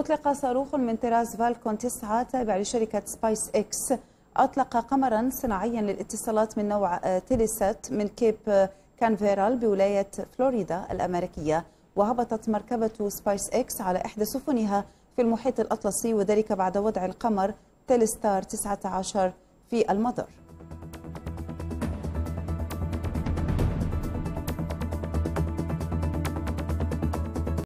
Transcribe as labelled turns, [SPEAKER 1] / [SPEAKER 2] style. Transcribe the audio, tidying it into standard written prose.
[SPEAKER 1] أطلق صاروخ من طراز فالكون 9 تابع لشركة سبايس إكس، أطلق قمرا صناعيا للاتصالات من نوع تيليسات من كيب كانفيرال بولاية فلوريدا الأمريكية. وهبطت مركبة سبايس إكس على إحدى سفنها في المحيط الأطلسي، وذلك بعد وضع القمر تيلستار 19 في المدار.